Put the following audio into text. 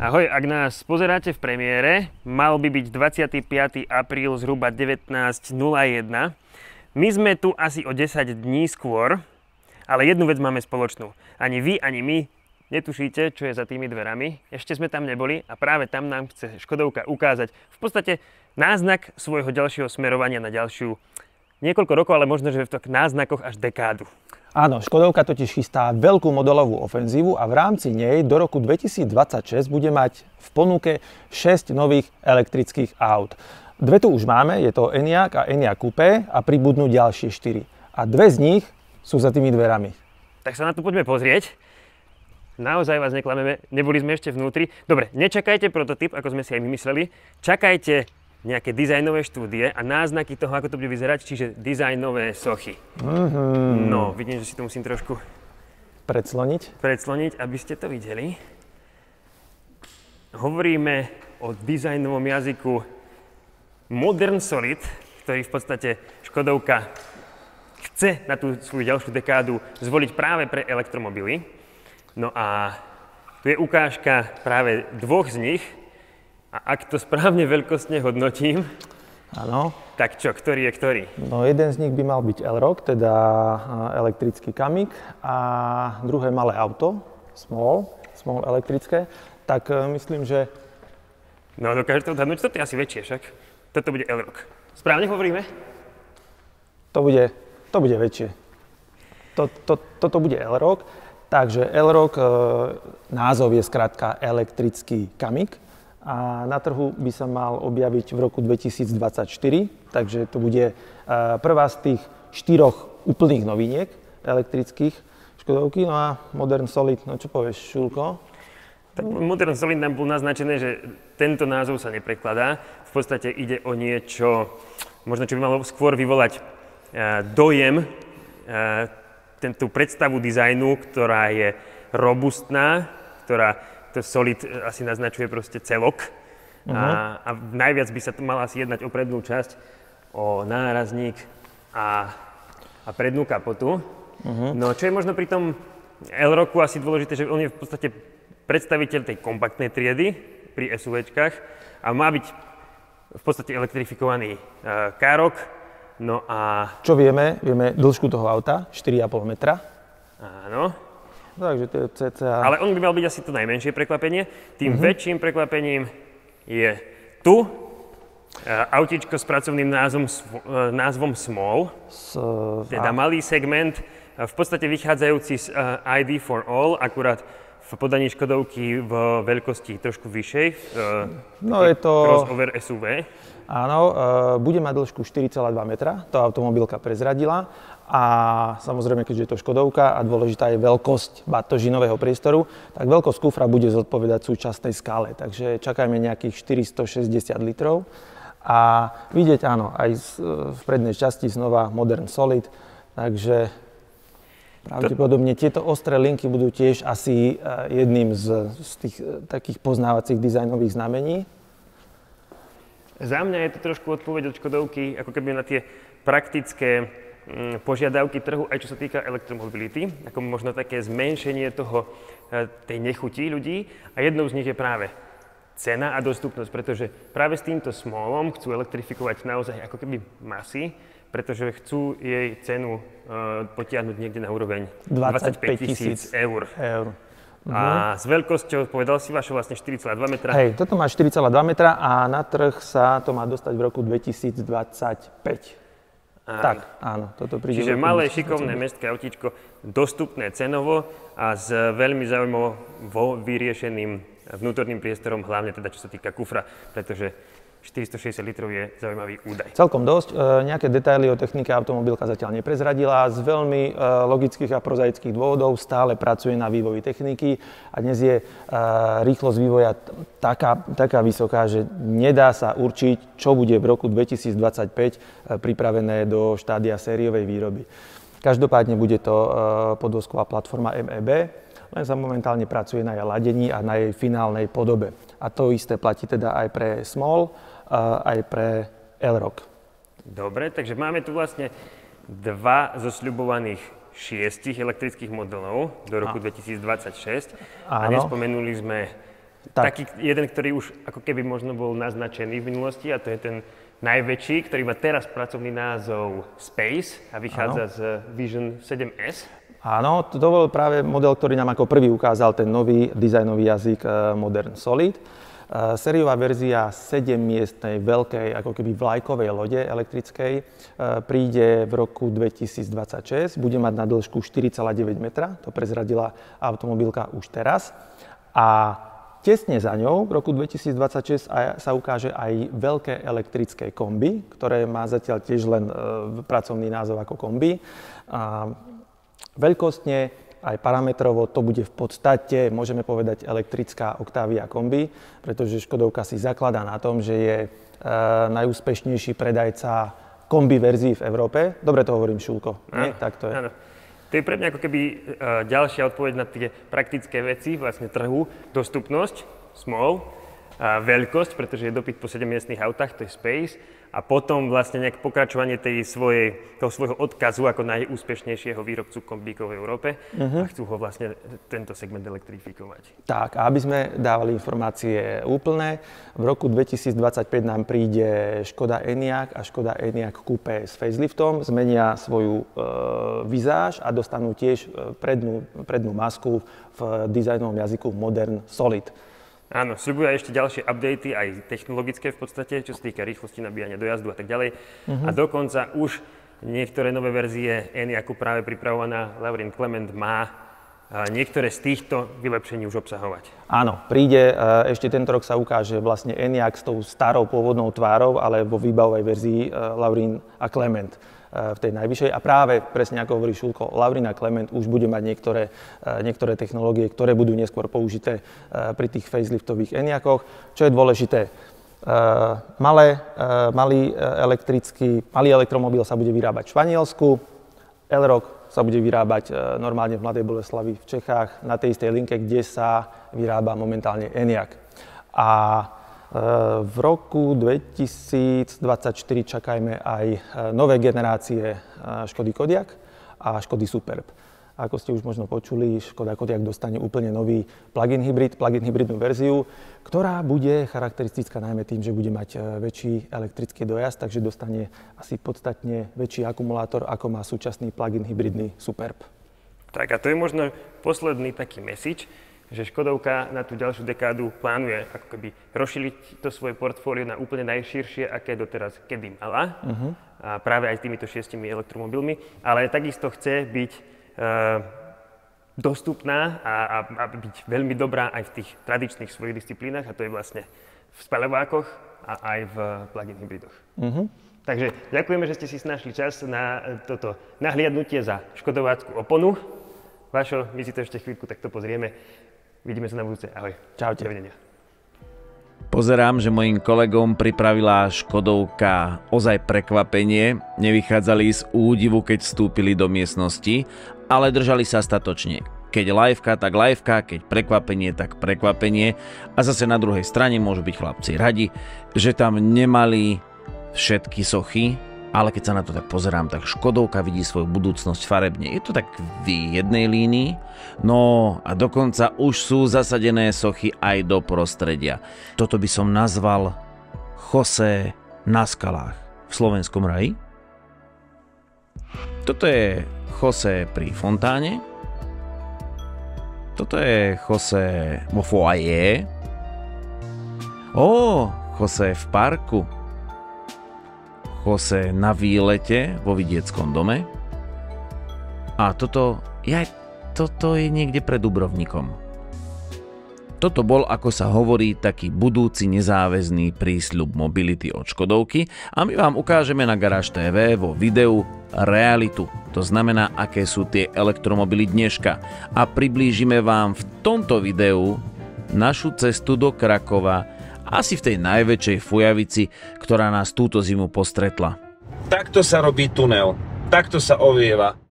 Ahoj, ak nás pozeráte v premiére, mal by byť 25. apríl zhruba 19.01. My sme tu asi o 10 dní skôr, ale jednu vec máme spoločnú. Ani vy, ani my netušíte, čo je za tými dverami. Ešte sme tam neboli a práve tam nám chce Škodovka ukázať v podstate náznak svojho ďalšieho smerovania na ďalšiu niekoľko rokov, ale možno, že v tak náznakoch až dekádu. Áno, Škodovka totiž chystá veľkú modelovú ofenzívu a v rámci nej do roku 2026 bude mať v ponuke 6 nových elektrických aut. Dve tu už máme, je to Enyaq a Enyaq Coupé a pribudnú ďalšie 4. A dve z nich sú za tými dverami. Tak sa na to poďme pozrieť. Naozaj vás neklameme, neboli sme ešte vnútri. Dobre, nečakajte prototyp, ako sme si aj vymysleli. Čakajte nejaké dizajnové štúdie a náznaky toho, ako to bude vyzerať, čiže dizajnové sochy. No, vidím, že si to musím trošku predsloniť, aby ste to videli. Hovoríme o dizajnovom jazyku Modern Solid, ktorý v podstate Škodovka chce na tú svoju ďalšiu dekádu zvoliť práve pre elektromobily. No a tu je ukážka práve dvoch z nich. A ak to správne veľkostne hodnotím, áno. Tak čo, ktorý je ktorý? No jeden z nich by mal byť Elroq, teda elektrický kamik, a druhé malé auto, small elektrické, tak myslím, že... No dokážete odhadnúť, toto je asi väčšie však. Toto bude Elroq. Správne hovoríme? To bude väčšie. Toto bude Elroq, takže Elroq, názov je skrátka elektrický kamik. A na trhu by sa mal objaviť v roku 2024, takže to bude prvá z tých 4 úplných noviniek elektrických Škodovky. No a Modern Solid, no čo povieš, Šulko? Tak Modern Solid nám bol naznačené, že tento názov sa neprekladá. V podstate ide o niečo, možno čo by malo skôr vyvolať dojem, tú predstavu dizajnu, ktorá je robustná, ktorá to Solid asi naznačuje proste celok. A najviac by sa tu mala asi jednať o prednú časť, o nárazník a prednú kapotu. No čo je možno pri tom Elroqu asi dôležité, že on je v podstate predstaviteľ tej kompaktnej triedy pri SUVčkách a má byť v podstate elektrifikovaný károk. No a... Čo vieme? Vieme dĺžku toho auta, 4,5 metra. Áno. Takže to je cca... Ale on by mal byť asi to najmenšie prekvapenie. Tým väčším prekvapením je tu autíčko s pracovným názvom Small, teda malý segment, v podstate vychádzajúci z ID for All, akurát v podaní Škodovky v veľkosti trošku vyššej, no je to crossover SUV. Áno, bude mať dĺžku 4,2 metra, to automobilka prezradila. A samozrejme, keďže je to Škodovka a dôležitá je veľkosť batožinového priestoru, tak veľkosť kufra bude zodpovedať súčasnej skále. Takže čakajme nejakých 460 litrov. A vidieť, áno, aj v prednej časti znova Modern Solid. Takže pravdepodobne tieto ostré linky budú tiež asi jedným z tých takých poznávacích dizajnových znamení. Za mňa je to trošku odpoveď od Škodovky, ako keby na tie praktické požiadavky trhu, aj čo sa týka elektromobility, ako možno také zmenšenie tej nechutí ľudí. A jednou z nich je práve cena a dostupnosť, pretože práve s týmto Smallom chcú elektrifikovať naozaj ako keby masy, pretože chcú jej cenu potiahnuť niekde na úroveň 25 000 eur. A s veľkosťou, povedal si vašo vlastne 4,2 metra. Hej, toto má 4,2 metra a na trh sa to má dostať v roku 2025. Tak, áno, toto príde. Čiže malé, šikovné mestské autíčko, dostupné cenovo a s veľmi zaujímavo vyriešeným vnútorným priestorom, hlavne teda čo sa týka kufra, pretože 460 litrov je zaujímavý údaj. Celkom dosť. Nejaké detaily o technike automobilka zatiaľ neprezradila. Z veľmi logických a prozaických dôvodov stále pracuje na vývoji techniky a dnes je rýchlosť vývoja taká vysoká, že nedá sa určiť, čo bude v roku 2025 pripravené do štádia sériovej výroby. Každopádne bude to podvozková platforma MEB, len sa momentálne pracuje na jej ladení a na jej finálnej podobe. A to isté platí teda aj pre Small, aj pre Elroq. Dobre, takže máme tu vlastne dva zo sľubovaných 6 elektrických modelov do roku 2026. A nespomenuli sme taký jeden, ktorý už ako keby možno bol naznačený v minulosti, a to je ten najväčší, ktorý má teraz pracovný názov Space a vychádza z Vision 7S. Áno, to bol práve model, ktorý nám ako prvý ukázal ten nový dizajnový jazyk Modern Solid. Sériová verzia 7-miestnej veľkej ako keby vlajkovej lode elektrickej príde v roku 2026. Bude mať na dĺžku 4,9 metra, to prezradila automobilka už teraz. A tesne za ňou v roku 2026 sa ukáže aj veľké elektrické kombi, ktoré má zatiaľ tiež len pracovný názov ako kombi. Veľkostne aj parametrovo to bude v podstate, môžeme povedať, elektrická Octavia kombi, pretože Škodovka si zakladá na tom, že je najúspešnejší predajca kombi verzií v Európe. Dobre to hovorím, Šulko, nie? Tak to je. Áno. To je pre mňa ako keby ďalšia odpoveď na tie praktické veci, vlastne trhu, dostupnosť, small, veľkosť, pretože je dopyt po 7-miestnych autách, to je Space, a potom vlastne nejaké pokračovanie toho svojho odkazu ako najúspešnejšieho výrobcu kombíkov v Európe a chcú ho vlastne tento segment elektrifikovať. Tak, a aby sme dávali informácie úplné, v roku 2025 nám príde Škoda Enyaq a Škoda Enyaq Coupé s faceliftom, zmenia svoju vizáž a dostanú tiež prednú masku v dizajnovom jazyku Modern Solid. Áno, sľubujú aj ešte ďalšie updaty, aj technologické v podstate, čo sa týka rýchlosti nabíjania dojazdu a tak ďalej. A dokonca už niektoré nové verzie Enyaqu práve pripravovaná Laurin Clement má niektoré z týchto vylepšení už obsahovať. Áno, príde, ešte tento rok sa ukáže vlastne Enyaq s tou starou pôvodnou tvárou, ale vo výbavovej verzii Laurin a Clement v tej najvyššej. A práve, presne ako hovorí Šulko, Laurin a Clement už bude mať niektoré technológie, ktoré budú neskôr použité pri tých faceliftových Enyaqoch. Čo je dôležité, malý elektromobil sa bude vyrábať v Španielsku, Elroq sa bude vyrábať normálne v Mladej Boleslavi v Čechách, na tej istej linke, kde sa vyrába momentálne Enyaq. A v roku 2024 čakajme aj nové generácie Škody Kodiaq a Škody Superb. Ako ste už možno počuli, Škoda Kodiaq dostane úplne nový plug-in hybridnú verziu, ktorá bude charakteristická najmä tým, že bude mať väčší elektrický dojazd, takže dostane asi podstatne väčší akumulátor, ako má súčasný plug-in hybridný Superb. Tak a to je možno posledný taký message, že Škodovka na tú ďalšiu dekádu plánuje ako keby rozšíriť to svoje portfólio na úplne najširšie, aké doteraz kedy mala. A práve aj s týmito 6 elektromobilmi, ale takisto chce byť dostupná a byť veľmi dobrá aj v tých tradičných svojich disciplínach, a to je vlastne v spaľovákoch a aj v plug-in hybridoch. Takže ďakujeme, že ste si našli čas na toto nahliadnutie za škodovácku oponu. Vašo, my si to ešte chvíľku takto pozrieme. Vidíme sa na budúce. Ahoj. Čaute. Dovidenia. Pozerám, že mojim kolegom pripravila Škodovka ozaj prekvapenie. Nevychádzali z údivu, keď vstúpili do miestnosti, ale držali sa statočne. Keď liveka, tak liveka, keď prekvapenie, tak prekvapenie. A zase na druhej strane môžu byť chlapci radi, že tam nemali všetky sochy, ale keď sa na to tak pozerám, tak Škodovka vidí svoju budúcnosť farebne. Je to tak v jednej línii, no a dokonca už sú zasadené sochy aj do prostredia. Toto by som nazval Chosé na skalách v Slovenskom raji. Toto je Chosé pri fontáne. Toto je Chosé vo foyer. Chosé v parku. Chosé na výlete vo vidieckom dome. A toto je niekde pred Dubrovnikom. Toto bol, ako sa hovorí, taký budúci nezáväzný prísľub mobility od Škodovky a my vám ukážeme na Garage TV vo videu realitu. To znamená, aké sú tie elektromobily dneška. A priblížime vám v tomto videu našu cestu do Krakova, asi v tej najväčšej fujavici, ktorá nás túto zimu postretla. Takto sa robí tunel, takto sa ovieva.